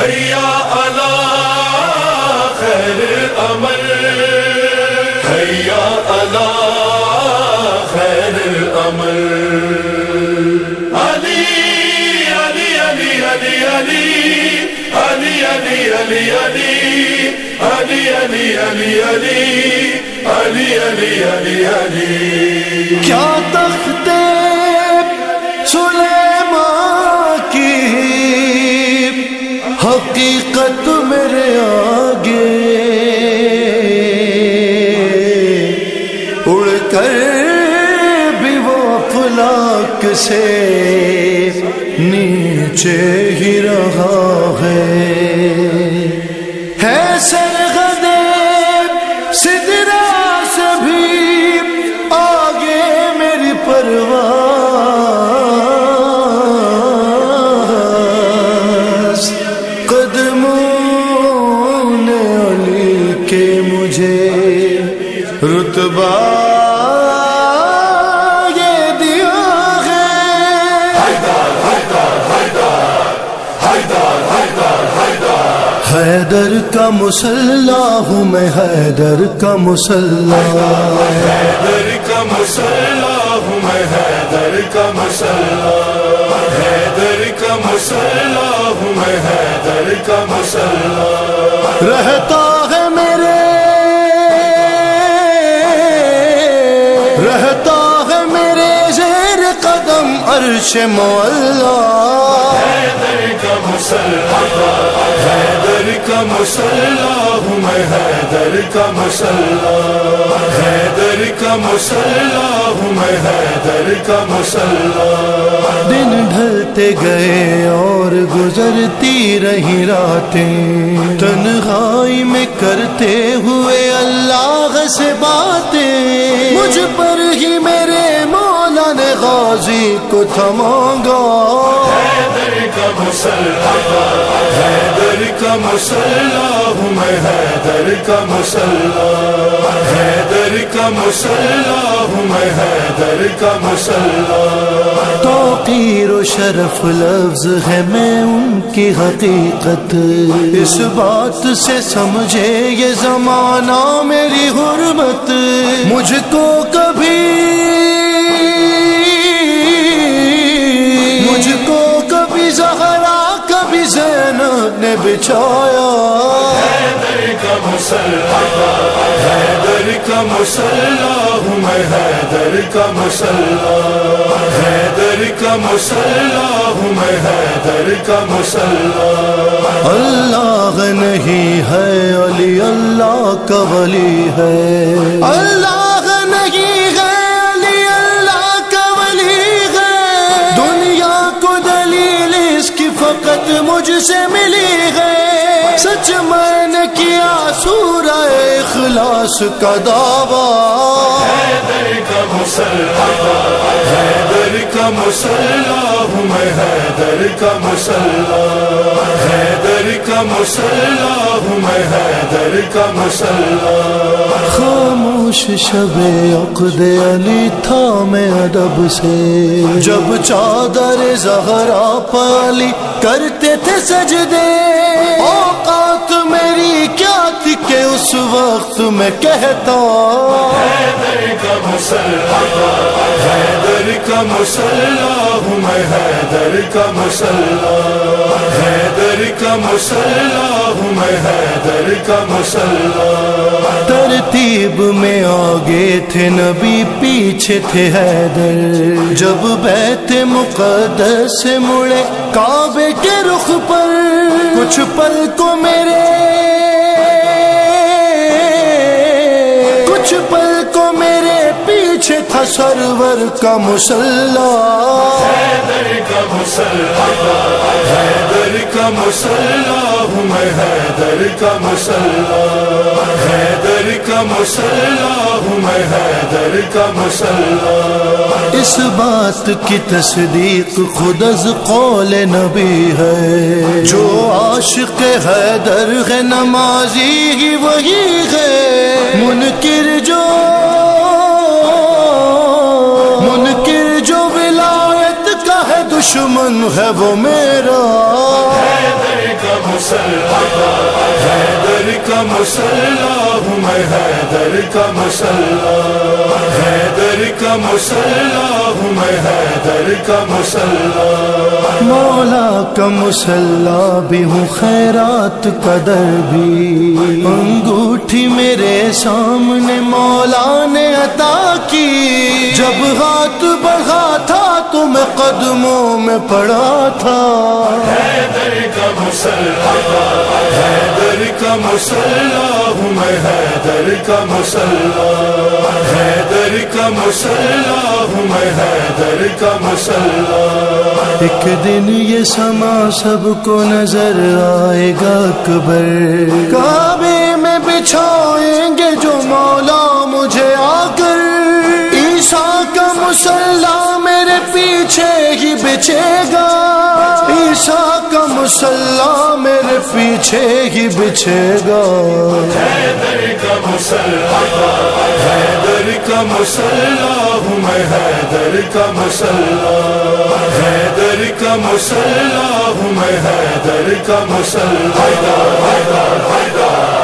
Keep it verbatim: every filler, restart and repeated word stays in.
حیا علی خیر العمل، حیا علی خیر العمل. علی علی علی علی علی علی علی علی علی علی علی علی علی علی علی علی علی. کیا تخت سلیمان کی حقیقت میرے آگے، اڑ کر بھی وہ افلاک سے نیچے ہی رہا ہے. ہے سرغدے سدرا سے بھی آگے میری پرواز، قدموں نے علی کے مجھے رتبہ یہ دیا ہے. حیدر کا مسلح ہوں میں، حیدر کا مسلح، حیدر کا مسلح ہوں میں، حیدر کا مسلح، حیدر کا مسلح ہوں میں، حیدر کا مسلح. رہتا ہے میرے رہتا ہے میرے زیر قدم عرش معلا. حیدر کا مسلح، حیدر کا مسلح ہوں میں، حیدر کا مسلح، حیدر کا مسلح ہوں میں، حیدر کا مسلح. دن ڈھلتے گئے اور گزرتی رہی راتیں، تنہائی میں کرتے ہوئے اللہ سے باتیں. مجھ پر ہی میرے مولا نے غازی کو تھما گا. حیدر کا مسلح، حیدر کا مسلح ہوں میں، حیدر کا مسلح، حیدر کا مسلح ہوں میں، حیدر کا مسلح. توقیر و شرف لفظ ہے میں ان کی حقیقت، اس بات سے سمجھے یہ زمانہ میری حرمت. مجھ کو کبھی مجھ کو کبھی زہرا کبھی زینب نے بچھایا. حیدر کا مسلح، حیدر کا مسلح ہوں میں، حیدر کا مسلح، حیدر کا مسلح ہوں میں، حیدر کا مسلح. اللہ نہیں ہے علی اللہ کا ولی ہے، اللہ نہیں ہے علی اللہ کا ولی ہے. دنیا کو دلیل اس کی فقط مجھ سے ملی ہے. سچ میں نے کیا سورہ اخلاص کا دعویٰ. حیدر کا مسلح، حیدر کا مسلح ہوں میں، حیدر کا مسلح، حیدر کا مسلح ہوں میں، حیدر کا مسلح. خاموش شب عقد علی تھا میں ادب سے، جب چادر زہرا پالی کرتے تھے سجدے. اوقات میری کیا تھی کہ اس وقت میں کہتا. حیدر کا مسلح، حیدر کا مسلح ہوں میں، حیدر کا مسلح، حیدر کا مسلح ہوں میں، حیدر کا مسلح. ترتیب میں آگے تھے نبی پیچھے تھے حیدر، جب بیت مقدس سے مڑے کعبے کے رخ پر. کچھ پل کو میرے کچھ پل کو میرے پیچھے تھا سرور کا مسلح. حیدر کا مسلح، حیدر کا مسلح ہوں میں، حیدر کا مسلح، حیدر کا مسلح ہوں میں، حیدر کا مسلح. اس بات کی تصدیق خود از قول نبی ہے، جو عاشق حیدر ہے نمازی ہی وہی ہے. منکر جو منکر جو ولایت کا ہے دشمن ہے وہ میرا. حیدر کا مسلح حیدر کا مسلح ہوں میں حیدر کا مسلح حیدر کا مسلح ہوں میں حیدر کا مسلح مولا کا مسلح بھی ہوں خیرات کا در بھی انگوٹھی میرے سامنے مولا نے عطا کی جب ہاتھ بڑھا تھا تو میں قدموں میں پڑا تھا حیدر کا مسلح حیدر کا مسلح ہوں میں حیدر کا مسلح حیدر کا مسلح ہوں میں حیدر کا مسلح ایک دن یہ سما سب کو نظر آئے گا اکبر کعبے میں بچھائیں گے جو مولا مجھے آ کر عیسیٰ کا مسلح میرے پیچھے ہی بچھے گا عیسیٰ کا مسلح میرے پیچھے ہی بچھے گا حیدر کا مسلح حیدر کا مسلح ہوں میں حیدر کا مسلح حیدر کا مسلح ہوں میں حیدر کا مسلح حیدر حیدر حیدر